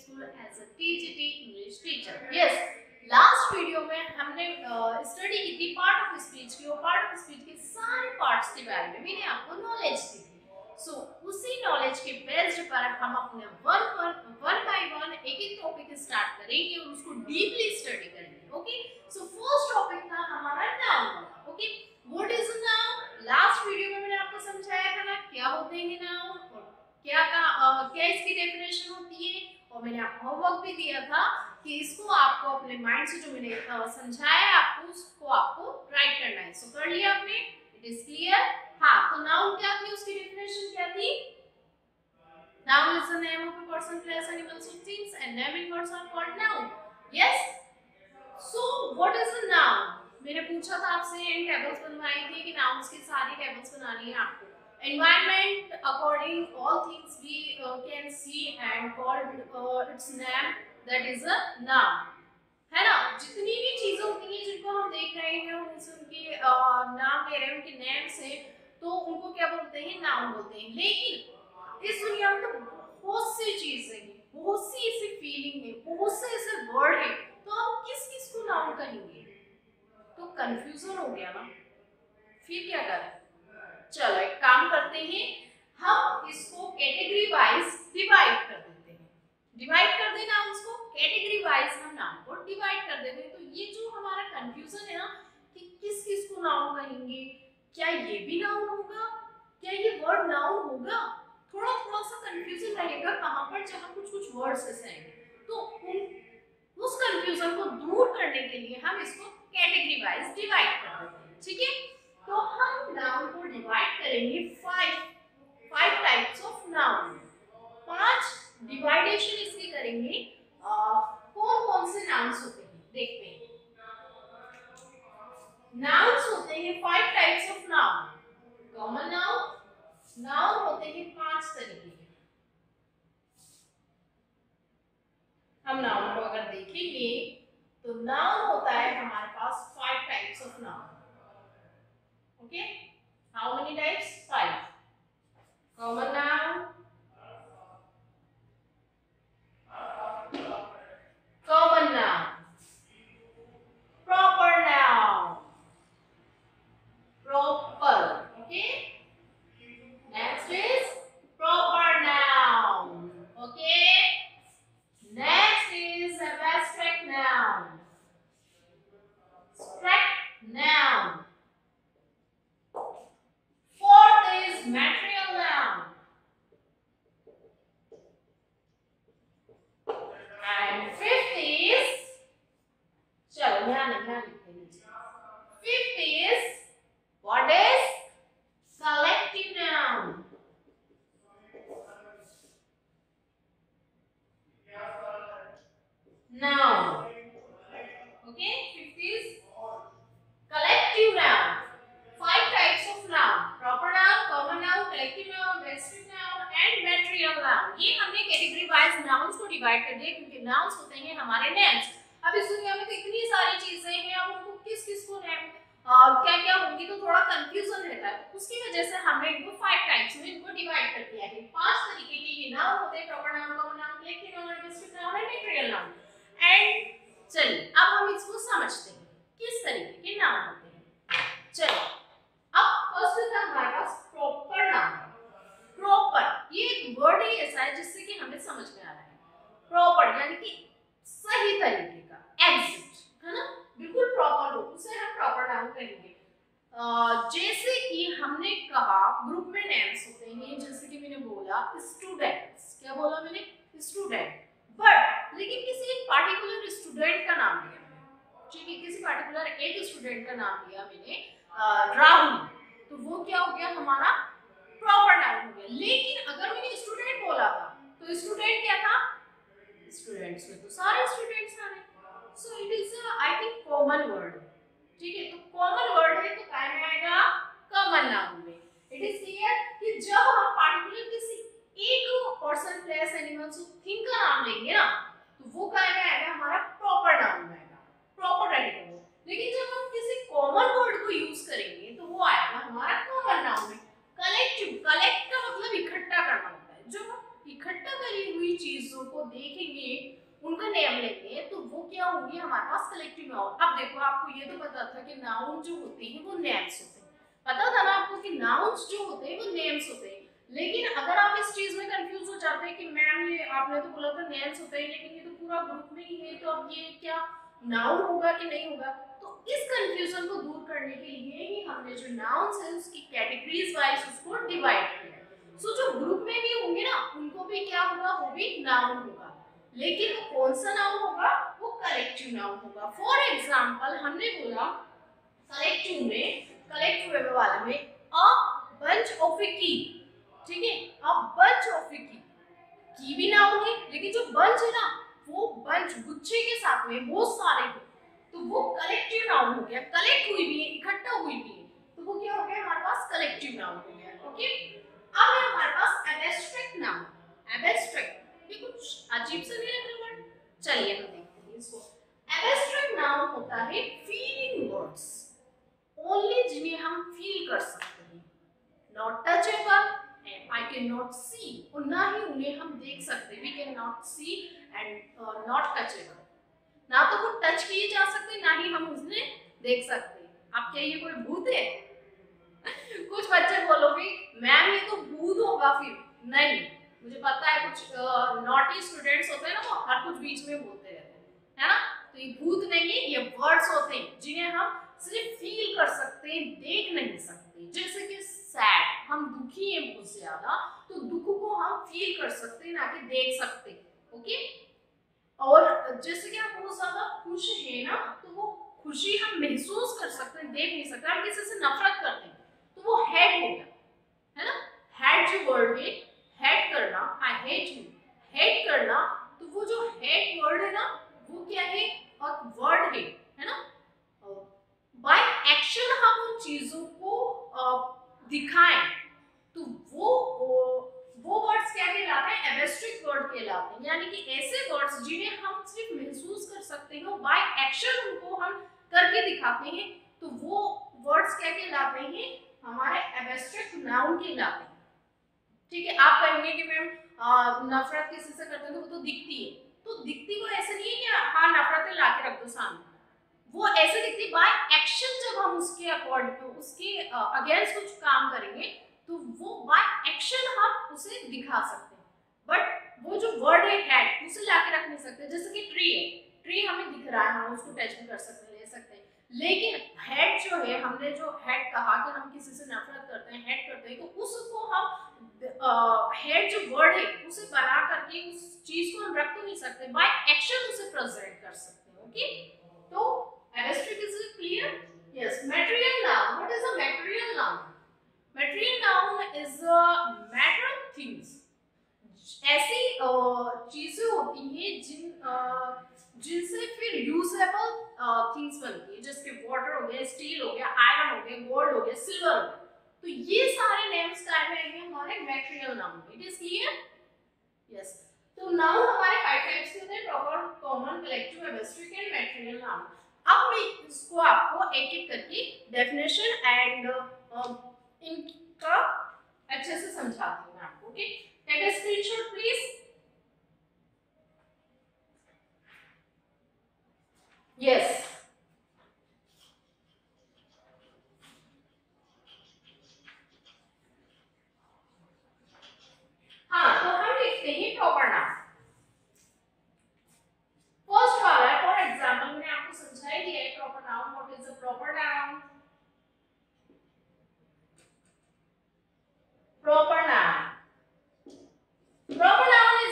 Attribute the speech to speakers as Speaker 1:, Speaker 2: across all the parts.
Speaker 1: School as a TGT English teacher. Yes, last video में हमने study की थी पार्ट ऑफ स्पीच की, और पार्ट ऑफ स्पीच के सारे पार्ट्स के बारे में मैंने आपको नॉलेज दी थी। सो उसी नॉलेज के बेस्ड पर हम अपने वन बाय वन एक एक टॉपिक स्टार्ट करेंगे और उसको डीपली स्टडी करेंगे। ओके, सो फर्स्ट टॉपिक था हमारा noun. Okay, what is a noun? Last video में मैंने आपको समझाया था ना क्या होते हैं नाउन और क्या इसकी डेफिनेशन होती है, और मैंने आपको होमवर्क भी दिया था कि इसको आपको अपने माइंड से जो मैंने समझाया आपको उसको आपको राइट करना है। सो कर लिया आपने? It is clear? हाँ, तो नाउन क्या थी, उसकी डेफिनेशन क्या थी? Noun is the name of a person, place, animals, or things, and name in words are called noun. Yes. So what is a noun? मैंने पूछा था आपसे एंड टेबल्स बनवाई थी कि नाउन्स की सारी टेबल्स बनानी है आपको। Environment, according all things we can see and call its name, that is a noun. है ना? जितनी भी चीजें होती हैं जिनको हम देख रहे हैं हम उनके नाम ले रहे हैं, उनके नेम से, तो उनको क्या बोलते हैं? नाउन बोलते हैं। लेकिन इस दुनिया में तो बहुत सी चीजें हैं, बहुत सी ऐसी फीलिंग है, बहुत से ऐसे वर्ड है, तो हम किस किस को नाउन कहेंगे? तो कंफ्यूजन हो गया ना, फिर क्या करें? चलो एक काम करते हैं, हम इसको कैटेगरी वाइज डिवाइड कर देते हैं। डिवाइड कर देना उसको कैटेगरी वाइज, हम नाउन को डिवाइड कर देते हैं। तो ये जो हमारा कंफ्यूजन है ना कि किस किस को नाउन कहेंगे, क्या ये भी नाउन होगा, क्या ये वर्ड नाउन होगा, थोड़ा थोड़ा सा कंफ्यूजन रहेगा कहां पर, जहां कुछ कुछ वर्ड्स ऐसे आएंगे। तो उस कंफ्यूजन को दूर करने के लिए हम इसको कैटेगरी वाइज डिवाइड कर देते हैं। ठीक है, तो हम नाउन को डिवाइड करेंगे five types of noun. 5 divideation इसकी करेंगे। कौन कौन से नाउन्स होते हैं देखते हैं। नाउन्स होते हैं 5 types of noun. Common noun, noun होते हैं 5 तरीके के। हम नाउन को अगर देखेंगे तो नाउन होता है हमारे पास 5 types of noun. Okay, how many types? 5। Common noun, common noun, proper noun, proper, okay? Next is proper noun, okay? Next is abstract noun, abstract noun. Fourth is material noun. And fifth is, चलो ध्यान लिखते नीचे। Fifth is, what is? Collective noun. Noun. Okay, fifth is collective noun. 5 types of noun: proper noun, common noun, collective noun, abstract noun and material noun. ये हमने category wise nouns को divide कर दिया क्योंकि नाउन्स होते हैं हमारे names. अब इस दुनिया में तो इतनी सारी चीजें हैं, अब उनको किस किस को नेम क्या क्या होंगी तो थोड़ा कंफ्यूजन रहता है। उसकी वजह से हमने इनको 5 टाइप्स में इनको डिवाइड कर दिया है। 5 तरीके के ये नाउन होते हैं: proper noun, common noun, collective noun, abstract noun and material noun. And चलिए अब हम इसको समझते हैं किस तरीके के नाउन होते हैं। चलिए, अब फर्स्ट था हमारे पास प्रॉपर नाउन। प्रॉपर ये एक वर्ड ही ऐसा है जिससे कि हमें समझ में आ रहा है। प्रॉपर यानी कि सही तरीके का, एग्जैक्ट, है ना, बिल्कुल प्रॉपर हो, उसे हम प्रॉपर नाउन कहेंगे। जैसे कि हमने कहा ग्रुप में नेम्स होते हैं, जैसे कि मैंने बोला स्टूडेंट्स, क्या बोला मैंने? स्टूडेंट। बट लेकिन किसी एक पार्टिकुलर स्टूडेंट का नाम लिया मैंने, ठीक है, किसी पार्टिकुलर एक स्टूडेंट का नाम लिया मैंने, राहुल, तो वो क्या हो गया? हमारा प्रॉपर नाउन हो गया। लेकिन अगर मैंने स्टूडेंट बोला था तो स्टूडेंट क्या था? स्टूडेंट्स में तो सारे स्टूडेंट्स आ रहे, so it is I think common word. ठीक है, तो कॉमन वर्ड है तो काय में आएगा? कॉमन नाउन में। इट इज क्लियर कि जब हम पार्टिकुलर किसी एक पर्सन, प्लेस, एनिमल, थिंग का नाम लेंगे ना तो वो काय में आएगा? हमारा प्रॉपर नाउन में आएगा, प्रॉपर रहेगा वो। लेकिन जब हम किसी कॉमन वर्ड को यूज करेंगे तो वो आएगा हमारा कॉमन नाउन में। कलेक्टिव, कलेक्ट का मतलब इकट्ठा करना होता है। जब हम इकट्ठा करी हुई चीजों को देखेंगे क्या होंगे हमारे पास कलेक्टिव नाउन। अब देखो आपको ये तो पता था कि नाउन जो होते हैं वो नेम्स होते हैं, पता था ना आपको कि नाउन्स जो होते हैं वो नेम्स होते हैं। लेकिन अगर आप इस चीज में कंफ्यूज हो जाते हैं कि मैम ये आपने तो बोला था नेम्स होते हैं लेकिन ये तो पूरा ग्रुप में ही है, तो अब ये क्या नाउन होगा कि नहीं होगा, तो इस कंफ्यूजन को दूर करने के लिए ही हमने जो नाउन्स है उसकी कैटेगरीज वाइज उसको डिवाइड किया। सो जो ग्रुप में भी होंगे ना उनको भी क्या होगा, वो भी नाउन होगा, लेकिन वो कौन सा नाउन होगा, वो कलेक्टिव नाउन होगा। फॉर एग्जांपल हमने बोला कलेक्टिव में, कलेक्टिव वाले में अ बंच ऑफ ए की, ठीक है, अ बंच ऑफ ए की भी नाउन है, लेकिन जो बंच है ना वो बंच गुच्छे के साथ में बहुत सारे हो, तो वो कलेक्टिव नाउन हो गया, कलेक्ट हुई भी है, इकट्ठा हुई भी है, तो वो क्या हो गया हमारे पास कलेक्टिव नाउन हो गया। ओके, अब है हमारे पास एब्स्ट्रैक्ट नाउन। एब्स्ट्रैक्ट ये कुछ अजीब सा नहीं लग रहा, चलिए हम देखते हैं इसको। एब्स्ट्रैक्ट नाउन होता है फीलिंग वर्ड्स, ओनली जिन्हें हम फील कर सकते हैं, not touchable and I can not see, और ना ही उन्हें हम देख सकते, we can not see and not touchable, ना तो वो टच किए जा सकते ना ही हम उन्हें देख सकते। अब क्या ये कोई भूत है? कुछ बच्चे बोलोगे मैम ये तो भूत होगा, फिर नहीं, मुझे पता है कुछ नॉटी स्टूडेंट्स होते हैं ना, वो हर कुछ बीच में बोलते रहते हैं, है ना, तो ये भूत नहीं है, ये वर्ड्स होते हैं जिन्हें हम सिर्फ फील कर सकते हैं, देख नहीं सकते। जैसे कि सैड, हम दुखी हैं बहुत ज्यादा, तो दुख को हम फील कर सकते हैं ना कि देख सकते। ओके, और जैसे कि हम बहुत ज्यादा खुश है ना, तो वो खुशी हम महसूस कर सकते हैं, देख नहीं सकते। हम किसी से नफरत करते हैं तो वो हेट हो गया, है ना, हेट जो वर्ड है, हेट करना, आई हेट यू, हेट करना, तो वो जो हेट वर्ड है ना वो क्या है, और वर्ड है ना, बाय एक्शन हम उन चीजों को दिखाएं, तो वो वर्ड्स क्या कहलाते हैं, एब्स्ट्रैक्ट वर्ड कहलाते हैं, यानी कि ऐसे वर्ड्स जिन्हें हम सिर्फ महसूस कर सकते हैं, बाय एक्शन उनको हम करके दिखाते हैं, तो वो वर्ड्स क्या कहलाते हैं, हमारे एब्स्ट्रैक्ट नाउन कहलाते हैं। ठीक है, आप कहेंगे कि मैम नफरत किसी से करते हैं तो वो तो दिखती है, तो दिखती वो ऐसे नहीं है कि हाँ नफरतें ला के रख दो सामने, वो ऐसे दिखती बाय एक्शन, जब हम उसके अकॉर्डिंग उसके अगेंस्ट कुछ काम करेंगे तो वो बाय एक्शन हम उसे दिखा सकते हैं, बट वो जो वर्ड है हेड उसे ला के रख नहीं सकते। जैसे कि ट्री है, ट्री हमें दिख रहा है, हम उसको टच भी कर सकते हैं, ले सकते हैं, लेकिन हेड जो है, हमने जो हेड कहा कि हम किसी से नफरत करते हैं, हेड करते हैं, तो उसको हम हेड जो वर्ड है उसे बना करके उस चीज को हम रख तो नहीं सकते, बाय एक्शन उसे प्रेजेंट कर सकते हैं। ओके, तो abstract is it clear? Yes. Material noun. What is a material noun? Material noun is a matter of things. ऐसी चीजें होती हैं जिनसे फिर यूजेबल थिंग्स बनती है, जैसे वाटर हो गया, स्टील हो गया, आयरन हो गया, गोल्ड हो गया, सिल्वर हो गया, तो ये सारे नेम्स टाइप हैं हमारे material noun. It is clear? Yes. तो नाउन हमारे 5 टाइप्स के होते हैं, proper, common, collective, abstract and material noun. अब मैं इसको आपको एक एक करके डेफिनेशन एंड इनका अच्छे से समझाती हूँ आपको। Okay, take a screenshot please. Yes, हाँ, तो हम लिखते हैं प्रॉपर नाउन। फर्स्ट वाला है, फॉर एग्जांपल मैंने आपको समझा ही दिया है proper noun, what is a proper noun. Proper noun. Proper noun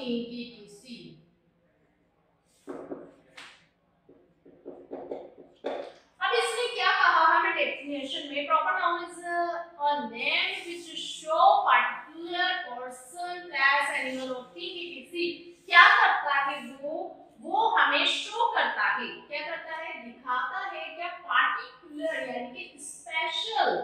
Speaker 1: TTTC। अब इसने क्या कहा हमें डेफिनेशन में, proper noun is a name which show particular person, place, animal और थिंग etc। क्या करता है वो हमें शो करता है, क्या करता है, दिखाता है क्या, पार्टिकुलर यानी कि स्पेशल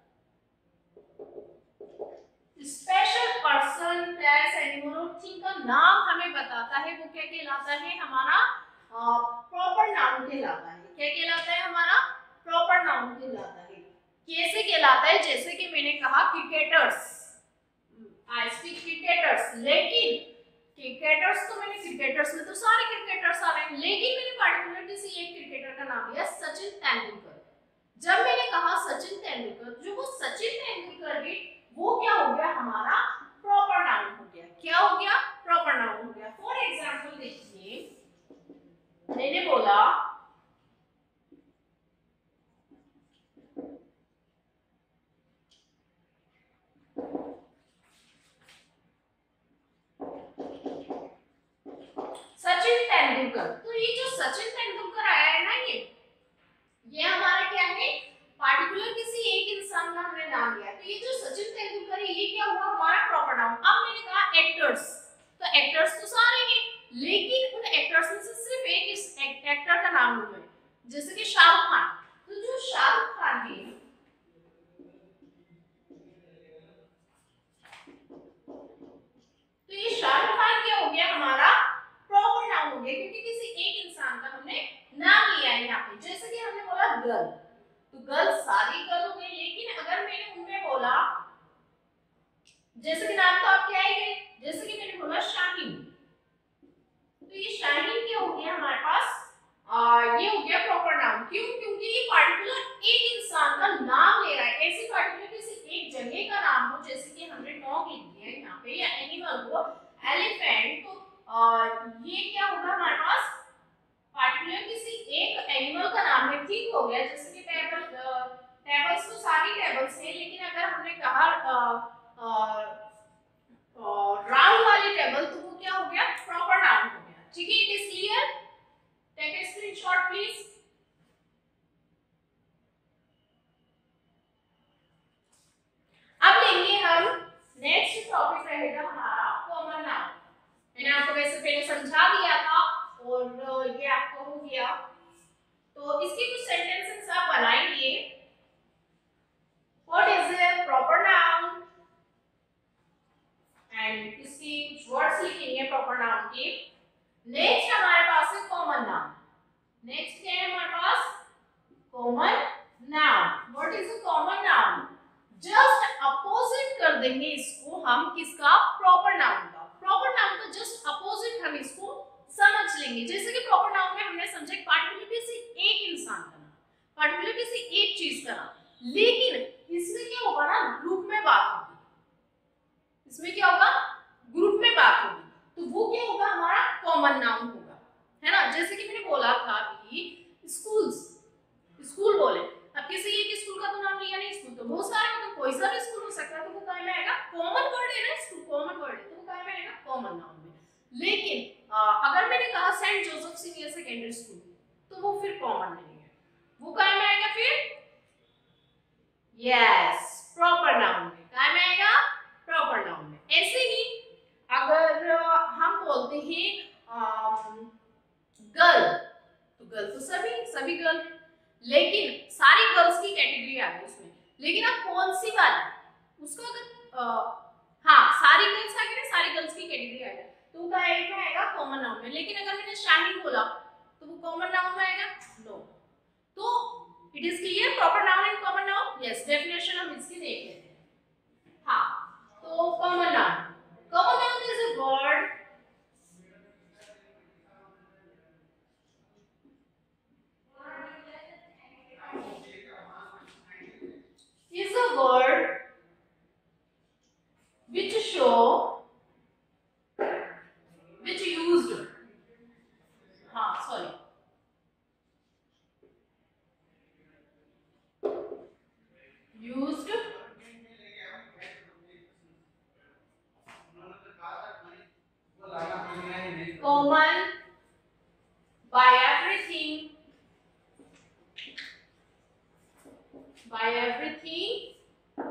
Speaker 1: पर्सन, प्लेस, एनिमल और थिंग का नाम हमें बताता है। वो क्या कहलाता है, हमारा प्रॉपर नाउन कहलाता है। क्या कहलाता है, हमारा प्रॉपर नाउन कहलाता है। कैसे कहलाता है, जैसे कि मैंने कहा क्रिकेटर्स, आई स्पीक क्रिकेटर्स, लेकिन क्रिकेटर्स तो मैंने क्रिकेटर्स में तो सारे क्रिकेटर्स आ रहे हैं, लेकिन मैंने पार्टिकुलर किसी एक क्रिकेटर का नाम लिया, सचिन तेंदुलकर। जब मैंने कहा सचिन तेंदुलकर, जो वो सचिन तेंदुलकर है वो क्या हो गया, हमारा प्रॉपर नाउन हो गया। क्या हो गया, प्रॉपर नाउन हो गया। फॉर एग्जांपल देखिए, मैंने बोला सचिन तेंदुलकर, तो ये जो सचिन तेंदुलकर आया है ना, ये हमारा क्या है, पार्टिकुलर किसी एक इंसान का हमने नाम लिया। तो ये जो सचिन तेंदुलकर है ये क्या हुआ, हमारा प्रॉपर नाउन। अब मैंने कहा एक्टर्स, तो एक्टर्स तो सारे हैं, लेकिन उन एक्टर्स में से सिर्फ एक इस एक्टर का नाम लूं मैं, जैसे कि शाहरुख खान। तो जो शाहरुख खान है, तो ये शाहरुख खान क्या हो गया, हमारा प्रॉपर नाउन हो गया, क्योंकि किसी एक इंसान का हमने नाम लिया है यहाँ पे। जैसे कि हमने बोला गर्ल, तो गर्ल सारी गर्ल हो गई, लेकिन अगर मैंने उनमें बोला, जैसे कि नाम तो आपके आएंगे, जैसे कि मैंने बोला शाहीन, तो ये शाहीन क्या हो गया हमारे पास, ये हो गया प्रॉपर नाउन। क्यों, क्योंकि ये पार्टिकुलर एक इंसान का नाम ले रहा है। ऐसे पार्टिकुलर किसी एक जगह का नाम हो, जैसे कि हमने डॉग लिख दिया है यहाँ पे, या एनिमल हो एलिफेंट, तो ये क्या होगा हमारे पास, पार्टिकुलर किसी एक एनिमल का नाम है। ठीक हो गया, जैसे कि टेबल, टेबल्स तो सारी टेबल्स हैं, लेकिन अगर हमने कहा राउंड वाली टेबल, तो वो क्या हो गया, प्रॉपर नाउन हो गया। ठीक है, it is clear, take a screenshot please. अब लेंगे हम नेक्स्ट टॉपिक रहेगा हमारा कॉमन नाउन। मैंने आपको वैसे पहले समझा दिया था और ये आपको हो गया, तो इसके कुछ सेंटेंसेस आप बनाएंगे। What is a proper noun, and इसकी कुछ वर्ड्स लिखेंगे प्रॉपर नाउन के। नेक्स्ट हमारे पास है कॉमन नाउन। नेक्स्ट क्या है हमारे पास, common noun. What is a common noun, just opposite कर देंगे इसको हम, किसका, प्रॉपर नाउन का। प्रॉपर नाउन का जस्ट अपोजिट हम इसको समझ लेंगे। जैसे कि प्रॉपर नाउन में हमने समझा पार्टिकुलर किसी एक इंसान का नाम, पार्टिकुलर किसी एक चीज का नाम, लेकिन इसमें क्या होगा ना, ग्रुप में बात होगी। इसमें क्या होगा, ग्रुप में बात होगी, तो वो क्या होगा, हमारा कॉमन नाउन होगा, है ना। जैसे कि मैंने बोला था अभी, स्कूल्स, स्कूल बोले, अब किसी एक स्कूल का तो नाम लिया नहीं, स्कूल तो बहुत सारे, मतलब कोई सा भी स्कूल हो सकता है, तो वो काय में आएगा, कॉमन वर्ड है ना, स्कूल कॉमन वर्ड है, तो वो काय में आएगा, कॉमन नाउन में। लेकिन अगर मैंने कहा Saint Joseph senior secondary school, तो वो फिर कॉमन नहीं है, वो काय में आएगा फिर, यस, प्रॉपर नाउन में। काय में आएगा, प्रॉपर नाउन में। ऐसे ही अगर हम बोलते हैं गर्ल, तो गर्ल तो सभी गर्ल, लेकिन सारी गर्ल्स की कैटेगरी आ गई उसमें, लेकिन अब कौन सी वाली, उसका अगर हाँ सारी गर्ल्स आ गई ना, सारी गर्ल्स की कैटेगरी आ गई, तो क्या आएगा, कॉमन नाउन में। लेकिन अगर मैंने शाहीन बोला, तो वो कॉमन नाउन में आएगा, नो। तो it is clear, proper noun and common noun. Yes, definition हम इसकी देख लेते हैं। हाँ, तो common noun is a word which show, which used, हाँ sorry, used बाय एवरीथिंग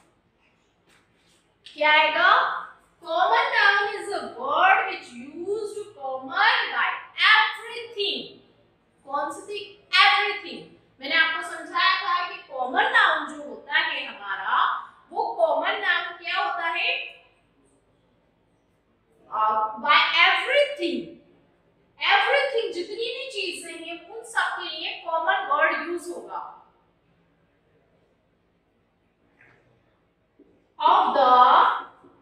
Speaker 1: क्या आएगा? Common noun is a word which used common by everything. कौन सी थी? एवरीथिंग। मैंने आपको समझाया था कि कॉमन नाउन जो होता है हमारा, वो कॉमन नाउन क्या होता है? Bye everything. एवरीथिंग जितनी भी चीजें हैं उन सब के लिए कॉमन वर्ड यूज होगा। Of the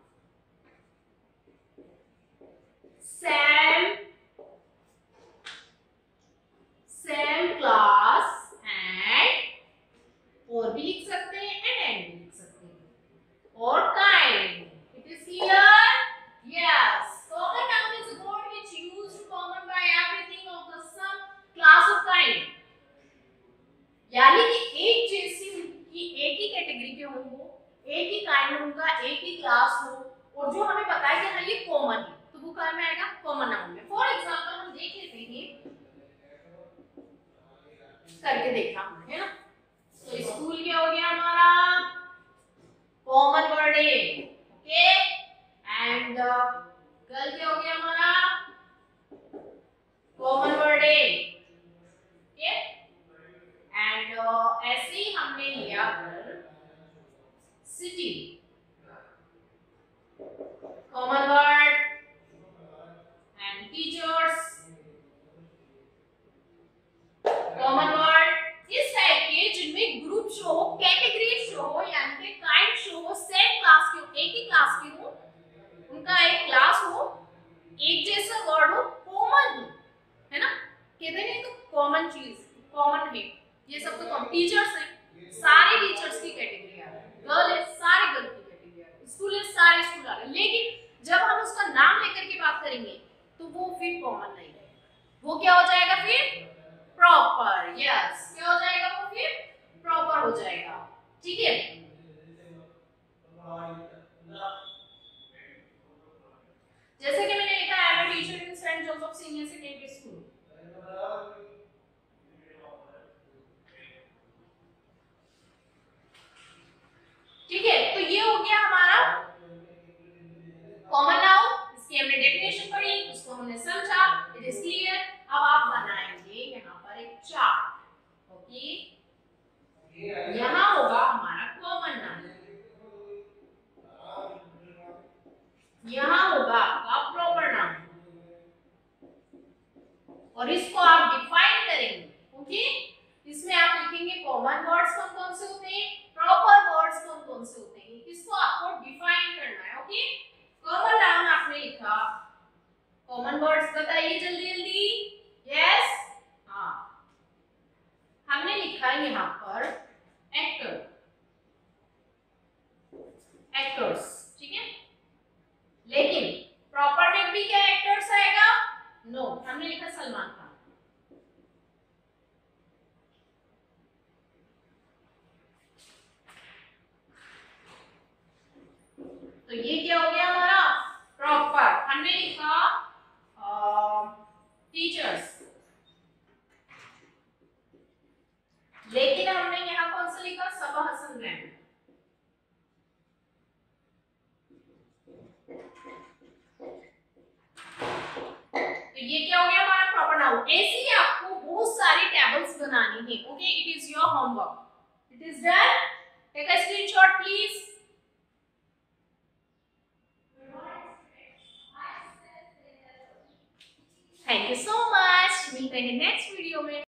Speaker 1: same class and, और भी लिख सकते हैं एंड भी लिख सकते हैं, और kind. It is clear? Yes. Common noun is a word which used common by everything of the same class of kind. यानी कि एक जैसी की एक ही कैटेगरी के होंगे, एक ही काइंड उनका, एक ही क्लास हो, और जो हमें पता है कि हाँ ये कॉमन है, तो वो क्या में आएगा? कॉमन नाउन में। फॉर एग्जांपल हम देख लेते हैं, करके देखा है ना। तो स्कूल क्या हो गया हमारा? कॉमन वर्ड है, ओके। एंड गर्ल क्या हो गया हमारा? कॉमन वर्ड है, ओके। एंड ऐसे ही हमने लिया city, common word. And teachers, common word. इस टाइप के जिनमें ग्रुप शो हो, कैटेगरी शो हो, यानी कि काइंड शो हो, सेम क्लास के हो, एक ही क्लास के हो, उनका एक क्लास हो, एक जैसा वर्ड हो, कॉमन हो, है ना। कहते हैं तो कॉमन चीज, कॉमन है, ये सब तो कॉमन। टीचर्स है, सारे टीचर्स की कैटेगरी आ रही है। गर्ल है, सारे गर्ल की कैटेगरी आ रही है। स्कूल है, सारे स्कूल आ रहे हैं। लेकिन जब हम उसका नाम लेकर के बात करेंगे तो वो फिर कॉमन नहीं रहेगा, वो क्या हो जाएगा फिर? प्रॉपर। यस, क्या हो जाएगा वो फिर? प्रॉपर हो जाएगा। ठीक है। जैसे कि मैंने लिखा है, I am teacher in Saint Joseph senior secondary school. ठीक है, तो ये हो गया हमारा कॉमन नाउन। इसकी हमने डेफिनेशन पढ़ी, इसको हमने समझा, इट इज क्लियर। अब आप बनाएंगे यहाँ पर एक चार्ट, ओके। यहाँ होगा हमारा कॉमन नाउन, यहाँ होगा आपका प्रॉपर नाउन, और इसको आप डिफाइन करेंगे, ओके। इसमें आप लिखेंगे कॉमन वर्ड्स कौन कौन से होते हैं, प्रॉपर वर्ड्स कौन कौन से होते हैं, इसको आपको डिफाइन करना है, ओके। कॉमन नाउन आपने लिखा, कॉमन वर्ड्स बताइए जल्दी जल्दी। यस, हाँ, हमने लिखा है यहाँ पर एक्टर, एक्टर्स, ठीक है। लेकिन प्रॉपर नेम भी क्या एक्टर्स आएगा? नो, हमने लिखा सलमान खान। तो ये क्या हो गया हमारा? प्रॉपर। हमने लिखा टीचर्स, लेकिन हमने यहाँ कौन सा लिखा? सबा हसन रैन। तो ये क्या हो गया हमारा? Proper noun. ऐसे ही आपको बहुत सारी टेबल्स बनानी है, okay. It is your homework, it is done. Take a screenshot please. Thank you so much. मिलते हैं नेक्स्ट वीडियो में।